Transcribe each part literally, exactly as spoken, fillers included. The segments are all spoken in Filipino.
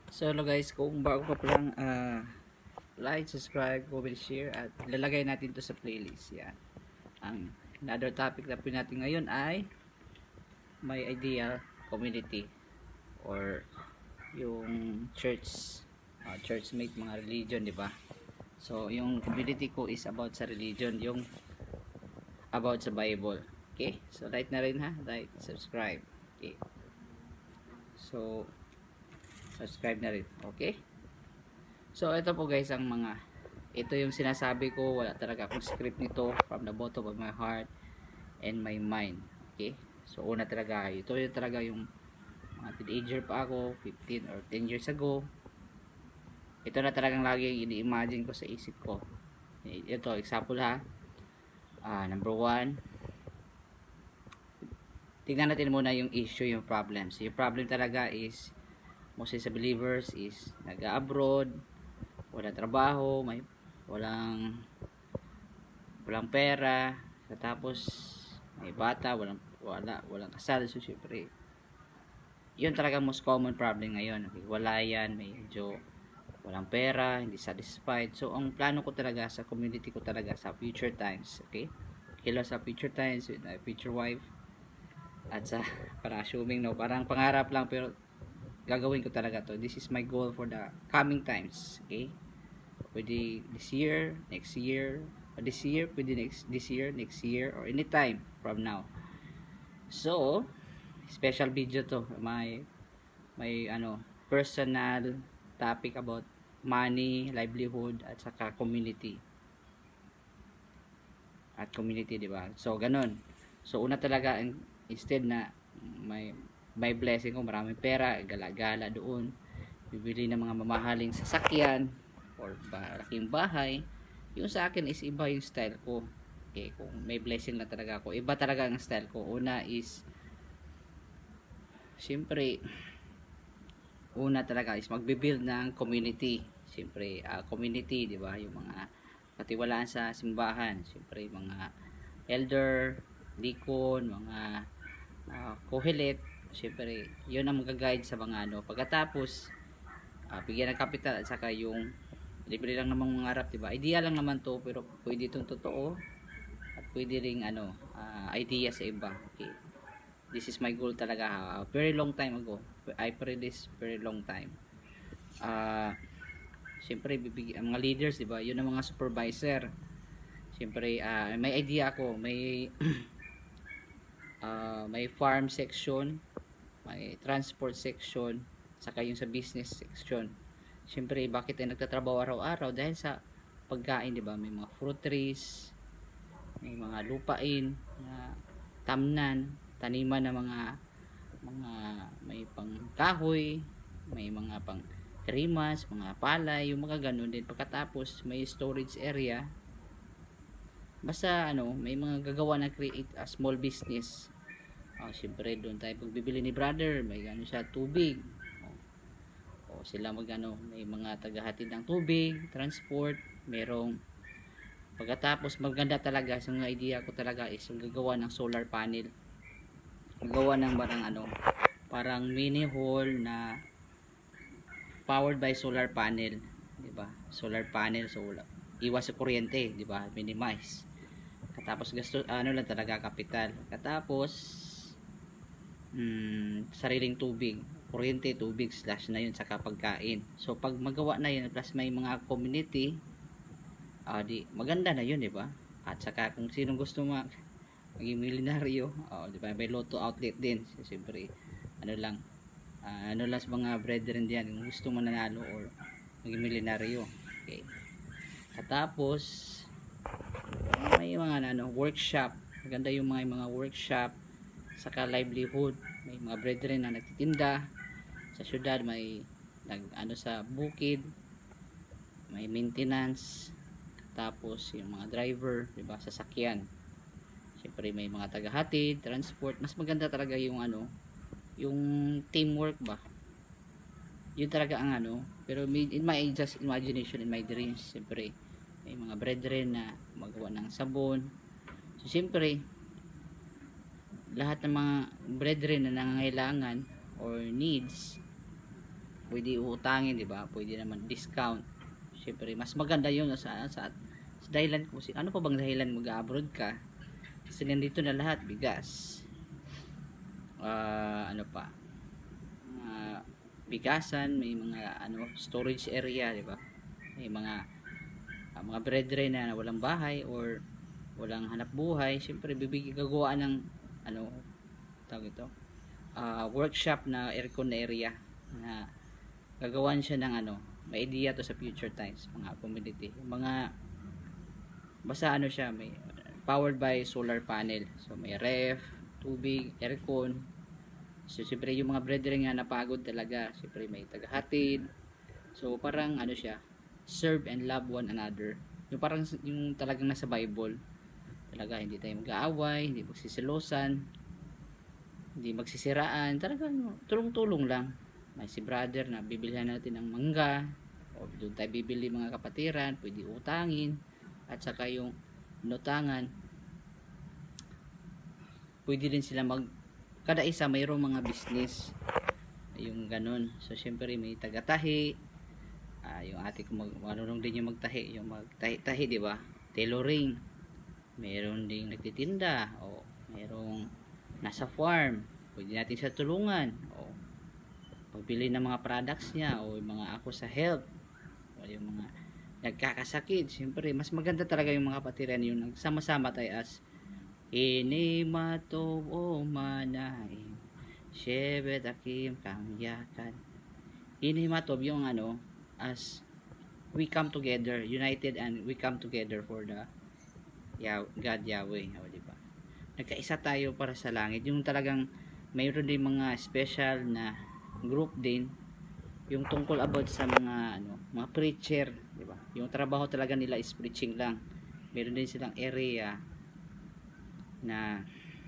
So hello guys, kung bago ka pa lang, uh, like, subscribe, comment, share, at lalagay natin to sa playlist. Yan. Ang another topic na po natin ngayon ay my ideal community or yung church, uh, church mate, mga religion, di ba? So yung community ko is about sa religion, yung about sa Bible. Okay? So like na rin ha, like, subscribe. Okay. So subscribe na rin. Okay? So ito po guys ang mga ito yung sinasabi ko, wala talaga akong script nito, from the bottom of my heart and my mind. Okay? So una talaga, ito yung talaga yung mga teenager pa ako, fifteen or ten years ago. Ito na talagang lagi ini-imagine ko sa isip ko. Ito, example ha. Uh, number one, tingnan natin muna yung issue, yung problems. Yung problem talaga is mostly sa believers is nag-abroad, walang trabaho, may walang walang pera, tapos may bata, walang wala walang kasal. So syempre yun talaga most common problem ngayon. Okay, wala yan, medyo walang pera, hindi satisfied. So ang plano ko talaga sa community ko talaga sa future times, okay, hello sa future times with my future wife, at sa para assuming no, parang pangarap lang pero gagawin ko talaga to. This is my goal for the coming times, okay? Pwede this year, next year, or this year, pwede next this year, next year, or anytime from now. So, special video to. May may ano, personal topic about money, livelihood, at saka community. At community, di ba? So, ganun. So, una talaga, instead na may may blessing ko, maraming pera, gala-gala doon, bibili ng mga mamahaling sasakyan or malaking bahay, yung sa akin is iba yung style ko. Okay, kung may blessing na talaga ako, iba talaga ang style ko. Una is siyempre una talaga is magbe-build ng community. Siyempre uh, community, di ba, yung mga katiwalaan sa simbahan, siyempre mga elder, deacon, mga uh, kohelet. Siyempre, yun ang mag-guide sa mga ano. Pagkatapos, uh, bigyan ng kapital at saka yung libre lang namang mangarap, diba? Idea lang naman to, pero pwede itong totoo at pwede ring ano, uh, idea sa iba. Okay. This is my goal talaga. Uh, very long time ago. I pray this very long time. Uh, siyempre, bibigyan, mga leaders, diba? Yun ang mga supervisor. Siyempre, uh, may idea ako. May uh, may farm section, may transport section, saka yung sa business section. Siyempre, bakit ay nagtatrabaho araw-araw? Dahil sa pagkain, di ba? May mga fruit trees, may mga lupain, na tamnan, taniman na mga mga may pang kahoy, may mga pang krimas, mga palay, yung mga ganun din. Pagkatapos, may storage area. Basta ano, may mga gagawa na create a small business. Oh, siyempre doon tayo pagbibili ni brother, may ano siya, tubig. O, o sila magano, may mga tagahatid ng tubig, transport, merong pagkatapos maganda talaga, so ang idea ko talaga is yung gagawa ng solar panel. Gagawa ng parang ano, parang mini hall na powered by solar panel, di ba? Solar panel, so iwas sa kuryente, di ba? Minimize. Katapos gasto ano lang talaga kapital. Katapos Hmm, sariling tubig, kuryente, tubig, slash na yun sa pagkain. So pag magawa na yun, plus may mga community, uh, di, maganda na yun, di ba? At saka kung sinong gusto mag maging milyonaryo, oh, di ba? May lotto outlet din. So, siyempre, ano lang, uh, ano lang sa mga brethren diyan, kung gusto mo nanalo or maging milyonaryo. Okay. Katapos, may mga ano, workshop. Maganda yung mga mga workshop, saka livelihood. May mga brethren na nagtitinda sa syudad, may nag ano sa bukid, may maintenance, tapos yung mga driver, di ba, sasakyan. Siyempre may mga tagahatid, transport. Mas maganda talaga yung ano, yung teamwork ba. Yun talaga ang ano, pero in my just imagination, in my dreams, siyempre may mga brethren na magawa ng sabon. So siyempre lahat ng mga brethren na nangangailangan or needs, pwede uutangin, di ba? Pwede naman discount. Siyempre mas maganda yun sa, sa, sa dahilan kung si ano pa bang dahilan mag-abroad ka, kasi nandito na lahat, bigas, uh, ano pa, uh, bigasan, may mga ano storage area, di ba? May mga uh, mga brethren na walang bahay or walang hanap buhay, siyempre bibigyan gagawa ng ano tawag ito, uh, workshop na aircon area na gagawan siya ng ano, may idea to sa future times, mga community, mga basta ano siya, may powered by solar panel, so may ref, tubig, aircon. So siyempre yung mga brethren nga napagod talaga, siyempre may tagahatid, so parang ano siya, serve and love one another, yung parang yung talagang nasa Bible talaga, hindi tayo mag-aaway, hindi magsisilosan, hindi magsisiraan, talaga ano, tulong-tulong lang. May si brother na bibilihan natin ng mangga, o doon tayo bibili mga kapatiran, pwede utangin, at saka yung inutangan pwede din sila mag, kada isa mayroong mga business, yung ganun. So syempre may tagatahi, uh, yung ate ko mag, marunong din yung magtahi, yung magtahi-tahi, di ba? Tailoring, mayroon ding nagtitinda, o mayroong nasa farm, pwede natin siya tulungan, o pagbili ng mga products niya, o yung mga ako sa health, o yung mga nagkakasakit. Siyempre mas maganda talaga yung mga kapatiran, yung nagsama-sama tayo as ini mato o manaim syebet akim kamyakan. Ini mato yung ano, as we come together, united, and we come together for the Yah God Yahweh, o diba? Nagkaisa tayo para sa langit, yung talagang mayroon din mga special na group din, yung tungkol about sa mga ano, mga preacher, di ba? Yung trabaho talaga nila is preaching lang. Meron din silang area na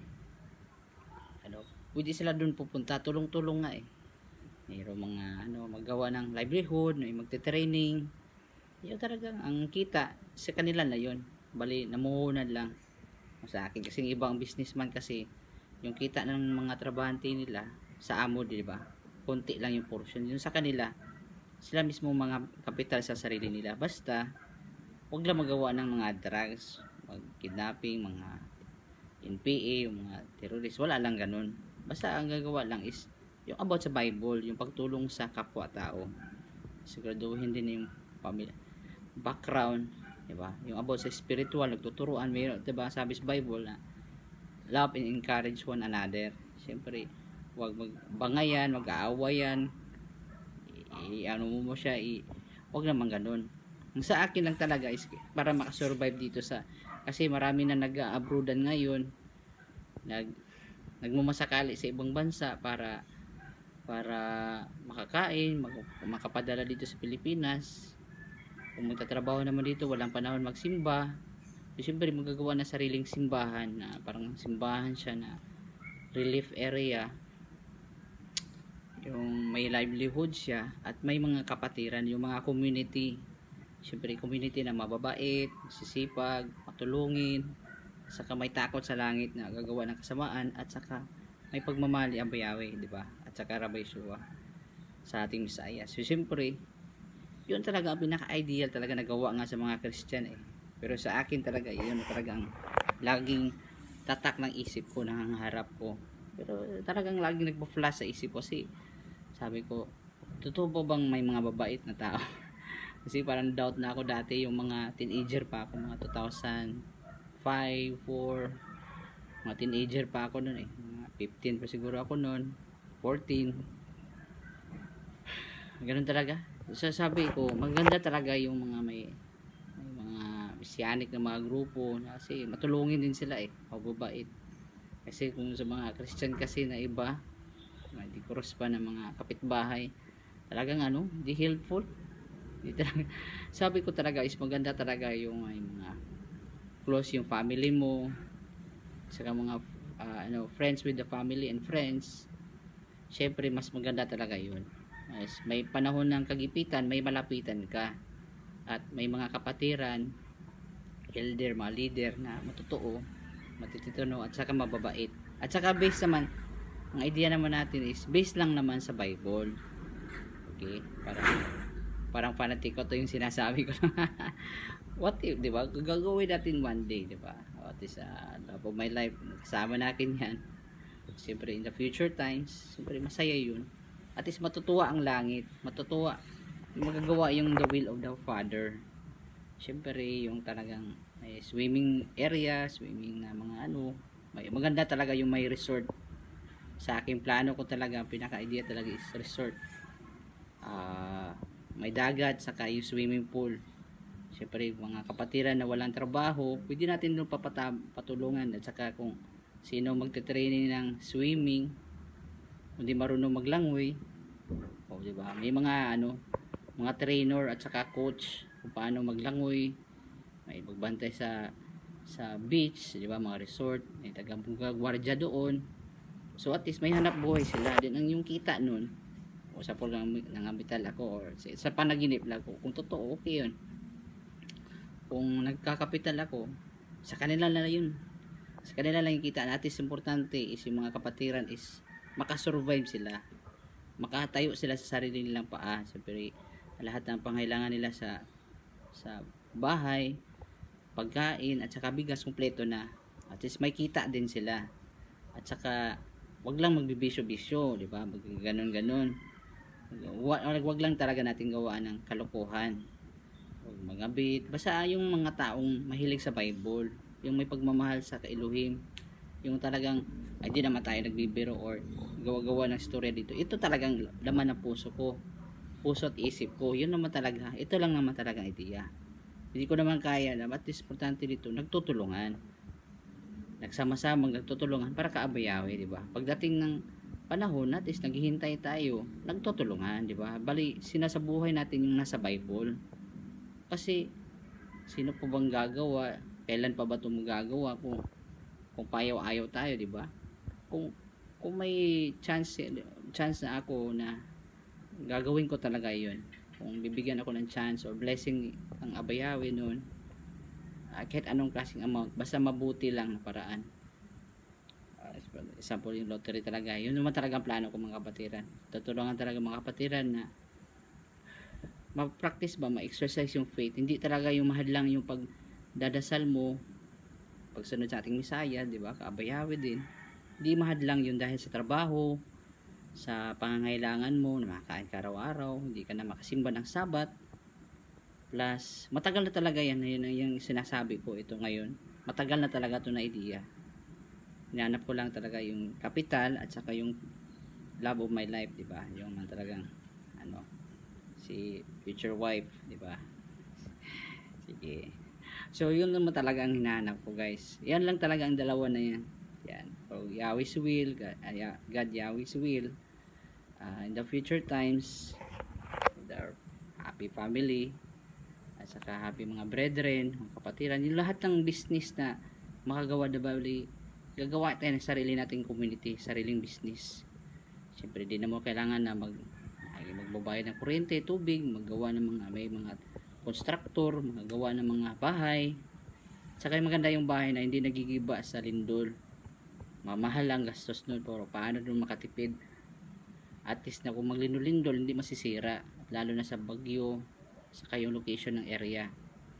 ano, pwede sila doon pupunta, tulong-tulong nga eh. Mayroong mga ano, maggawa ng livelihood, may magte-training. Yung talagang ang kita sa kanila na yon, bali namuhunan lang. Sa akin kasi ibang businessman kasi yung kita ng mga trabahante nila sa amo, di ba? Konti lang yung portion. Yung sa kanila, sila mismo mga kapital sa sarili nila. Basta wag lang magawa ng mga drugs, mag-kidnapping, mga N P A, yung mga terrorist, wala lang ganun. Basta ang gagawa lang is yung about sa Bible, yung pagtulong sa kapwa-tao. Siguraduhin din yung pamilya, background, di ba? Yung about sa spiritual, nagtuturuan, mayroon, di ba? Sabi sa Bible na love and encourage one another. Siyempre, wag magbangayan, mag-aawayan, i-ano mo mo siya, i wag naman ganun. Ang sa akin lang talaga is para makasurvive dito sa, kasi marami na nag-abroadan ngayon, nag nagmamasakali sa ibang bansa para para makakain, mag, makapadala dito sa Pilipinas. Kung magtatrabaho naman dito, walang panahon magsimba. So, siyempre magagawa na sariling simbahan, na parang simbahan siya na relief area, yung may livelihood siya, at may mga kapatiran, yung mga community. Siyempre community na mababait, sisipag, matulungin, saka may takot sa langit na gagawa ng kasamaan, at saka may pagmamali ang Yahweh, di ba? At saka Rabbi Yeshua sa ating Messiah. So siyempre yun talaga ang pinaka-ideal talaga nagawa nga sa mga Christian eh. Pero sa akin talaga yun talaga ang laging tatak ng isip ko, nangangarap ko. Pero talagang laging nagpa-flash sa isip ko, kasi sabi ko, totoo ba bang may mga babait na tao? Kasi parang doubt na ako dati, yung mga teenager pa ako, mga two thousand five, four, mga teenager pa ako noon eh, mga fifteen pa siguro ako noon, fourteen, ganun talaga. So sabi ko, maganda talaga yung mga may, may mga messianic na mga grupo, kasi matulungin din sila eh, mababait. Kasi kung sa mga Christian kasi na iba, hindi cross pa ng mga kapitbahay, talagang ano, hindi helpful. Hindi talaga. Sabi ko talaga is maganda talaga yung ay, mga close yung family mo, saka mga uh, ano, friends with the family and friends. Syempre mas maganda talaga yun. Mas may panahon ng kagipitan, may malapitan ka, at may mga kapatiran, elder, mga leader na matutoo, matitituno, at saka mababait. At saka based naman, ang idea naman natin is based lang naman sa Bible. okay, parang parang fanatic ko to yung sinasabi ko. What if, di ba, gagawin natin one day, di ba, at least uh, love of my life, kasama natin yan. Siyempre in the future times, siyempre masaya yun, at least matutuwa ang langit, matutuwa, magagawa yung the will of the Father. Siyempre yung talagang may swimming area, swimming na mga ano, may, maganda talaga yung may resort. Sa aking plano ko talaga, pinaka idea talaga is resort, uh, may dagat, saka yung swimming pool. Siyempre mga kapatiran na walang trabaho, pwede natin doon papatulungan, at saka kung sino magte-training ng swimming, hindi marunong maglangoy, o di ba, may mga ano, mga trainer at saka coach kung paano maglangoy, may magbantay sa sa beach, di ba, mga resort, may tagang gwardiya doon. So at least may hanap buhay sila din, ang yung kita noon, o sa pag nangambital ako, or sa, sa panaginip lang ko, kung totoo, okay yun. Kung nagkakapital ako, sa kanila na yun, sa kanila lang yung kita. At least importante is yung mga kapatiran is makasurvive sila, makatayo sila sa sarili nilang paa. Siyempre lahat ng pangailangan nila sa sa bahay, pagkain at saka bigas, kumpleto na. At least may kita din sila, at saka wag lang magbibisyo-bisyo, di ba, ganon ganon. Wag, wag lang talaga natin gawaan ng kalokohan, mga bit, basta yung mga taong mahilig sa Bible, yung may pagmamahal sa Elohim, yung talagang ay di naman tayo nagbibiro or gawa-gawa ng storya dito. Ito talagang laman ng puso ko, puso at isip ko, yun naman talaga, ito lang naman talaga idea. Hindi ko naman kaya na, at least importante dito, nagtutulungan, nagsama-samang nagtutulungan para kaabayawi, di ba? Pagdating ng panahon, at least naghihintay tayo, nagtutulungan, di ba? Bali, sinasabuhay natin yung nasa Bible. Kasi sino po bang gagawa, kailan pa ba ito magagawa kung kung payaw-ayaw tayo, di ba? Kung kung may chance chance na ako na gagawin ko talaga 'yun, kung bibigyan ako ng chance or blessing ang abayawi noon, uh, kahit anong klaseng amount, basta mabuti lang na paraan. Uh, example yung lottery talaga, yun naman talaga ang plano ko mga kapatiran. Tutulungan talaga mga kapatiran na mag-practice ba, ma-exercise yung faith. Hindi talaga yung mahal lang yung pagdadasal mo, pagsunod sa ating misaya, di ba? Kaabayawi din. Hindi mahal lang yun dahil sa trabaho, sa pangangailangan mo, na makakain ka araw-araw, hindi ka na makasimba ng Sabat. Plus, matagal na talaga yan, yun yung sinasabi ko ito ngayon. Matagal na talaga ito na idea. Hinanap ko lang talaga yung kapital at saka yung love of my life, di ba? Yung man talagang ano, si future wife, di ba? Sige. So, yun naman talaga ang hinahanap ko, guys. Yan lang talaga ang dalawa na yan. Yan. So, Yahweh's will, God, uh, God Yahweh's will. Uh, in the future times, with our happy family, at saka happy mga brethren, mga kapatiran, yung lahat ng business na makagawa na bali, gagawa tayo ng sarili nating community, sariling business. Siyempre, di na mo kailangan na mag magbabayad ng kuryente, tubig, maggawa ng mga, may mga constructor, maggawa ng mga bahay. Saka maganda yung bahay na hindi nagigiba sa lindol. Mamahal ang gastos nun, pero paano dun makatipid? At least na kung maglindol-lindol, hindi masisira, lalo na sa Bagyo, saka yung location ng area.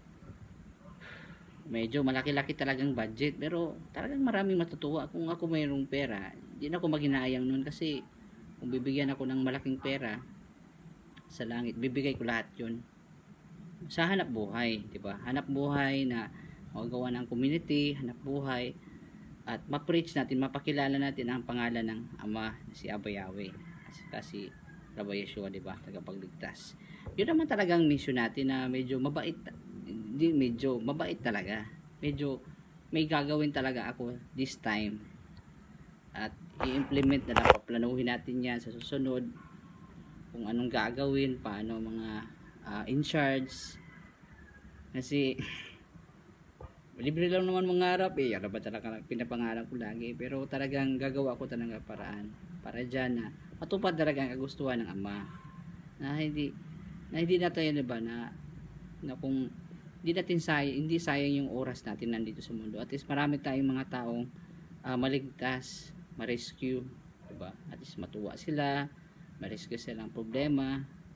Medyo malaki-laki talagang budget, pero talagang maraming matutuwa. Kung ako mayroong pera, hindi na ako maghinayang nun, kasi kung bibigyan ako ng malaking pera sa langit, bibigay ko lahat yun sa hanap buhay, di ba? Hanap buhay na magagawa ng community, hanap buhay, at ma-preach natin, mapakilala natin ang pangalan ng Ama, si Abba Yahweh, at si Rabbi Yeshua, di ba? Tagapagligtas. Yun naman talagang mission natin, na medyo mabait, hindi medyo mabait talaga, medyo may gagawin talaga ako this time, at i-implement na lang, paplanuhin natin yan sa susunod, kung anong gagawin, paano mga uh, in charge, kasi libre lang naman mangarap eh, ano ba talaga pinapangarap ko lagi, pero talagang gagawa ko talaga paraan para dyan na matupad talaga ang kagustuhan ng Ama, na hindi na hindi natin yun, diba, na, na kung hindi natin sayang, hindi sayang yung oras natin nandito sa mundo. At least marami tayong mga taong uh, maligtas, ma-rescue, diba? At least matuwa sila, ma-rescue silang problema,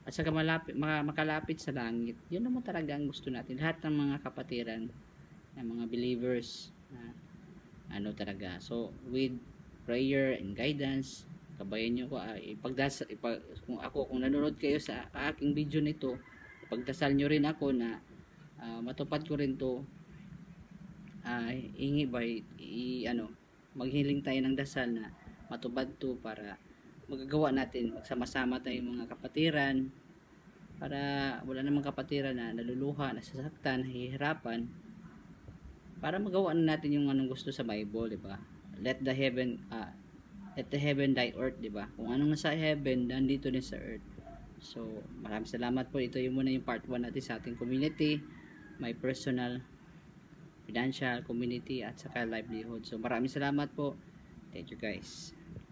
at saka malapit, maka- makalapit sa langit. Yun naman talaga ang gusto natin. Lahat ng mga kapatiran, ng mga believers, na ano talaga. So, with prayer and guidance, kabayan nyo ko, uh, ipagdasal, ipag, kung ako, kung nanonood kayo sa aking video nito, ipagdasal nyo rin ako na uh, matupad ko rin to. Uh, hingi ba, i, ano, maghiling tayo ng dasal na matupad to para magagawa natin, magsama-sama tayong mga kapatiran, para wala namang kapatiran na naluluha, nasasaktan, nahihirapan, para magawa na natin yung anong gusto sa Bible, di ba? Let the heaven, uh, let the heaven thy earth, di ba? Kung anong nasa heaven, nandito din sa earth. So, maraming salamat po. Ito yung muna yung part one natin sa ating community, my personal, financial, community, at saka livelihood. So, maraming salamat po. Thank you guys.